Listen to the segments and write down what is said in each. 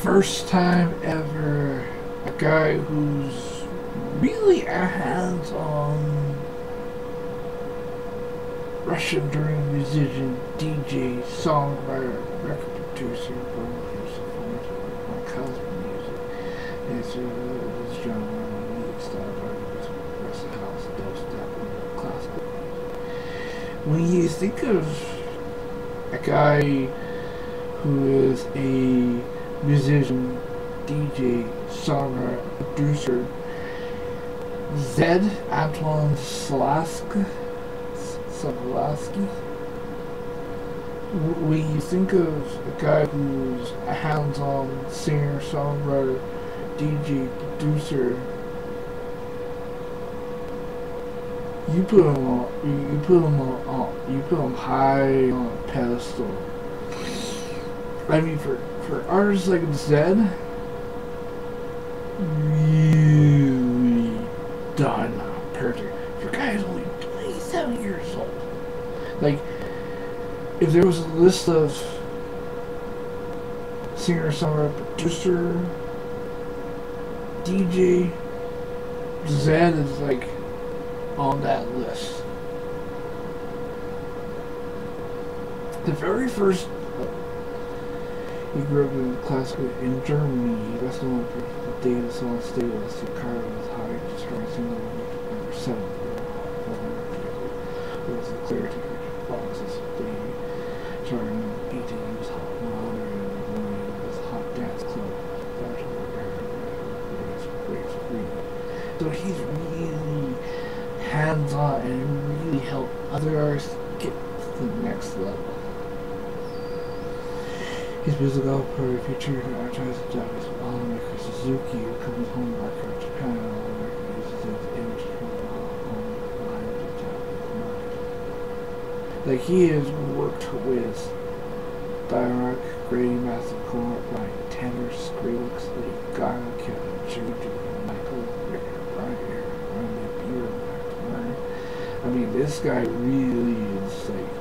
first time ever a guy who's really a hands-on Russian during musician, DJ, songwriter, record producer, my cousin music. It's this genre of music style, progressive house, dubstep, classical music. When you think of a guy who is a musician, DJ, songwriter, producer, Zed Antoine Slavsky. When you think of a guy who's a hands-on singer, songwriter, DJ, producer, you put him high on a pedestal. I mean, for artists like Zed, really done perfect. For guys only 27 years old. Like, if there was a list of singer, songwriter, producer, DJ, Zed is like on that list. The very first, he grew up in classical in Germany. Best known for the data song Stateless, the car was high, destroying single number 7. It was the clarity boxes. They started beating use hot water and the morning. It was a hot dance club. So he's really hands-on and really helped other artists get to the next level. His musical output featured advertised Japanese automaker Suzuki, who comes home market of Japan, and American uses his image from the home line of the Japanese market. Like, he has worked with Dirac, Grady, Massive Corn, Ryan Tanner, Skrillex, Lady Gaga, Kevin Juju, Michael Ricker, Brian Air, Ryan Beer, Mac I mean, this guy really is like,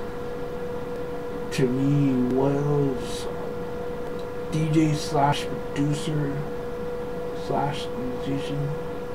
to me, one of those DJ slash producer slash musician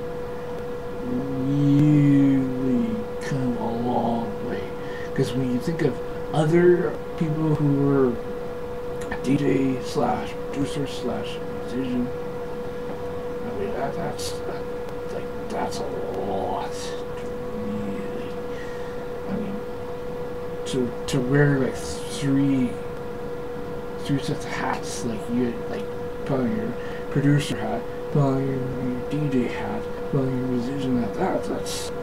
really come a long way. Because when you think of other people who were DJ slash producer slash musician, I mean that's a lot to really. I mean, to wear like three sets of hats, like you had, like put on your producer hat, put on your DJ hat, put on your musician hat. That's